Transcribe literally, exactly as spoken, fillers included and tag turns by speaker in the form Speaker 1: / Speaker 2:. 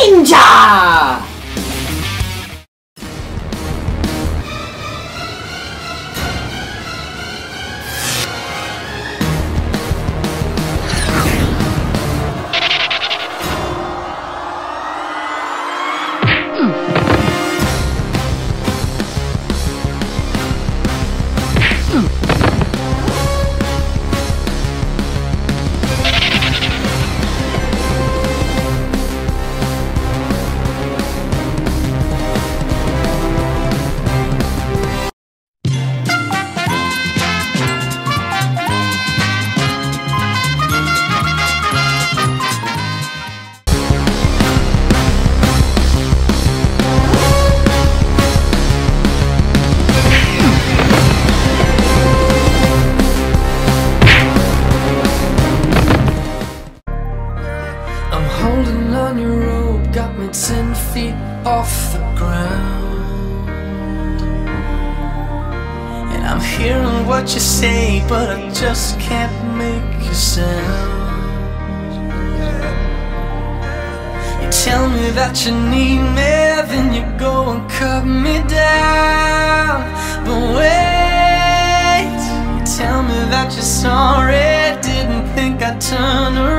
Speaker 1: Ninja!
Speaker 2: Holding on your rope got me ten feet off the ground, and I'm hearing what you say, but I just can't make a sound. You tell me that you need me, then you go and cut me down. But wait, you tell me that you're sorry, didn't think I'd turn around.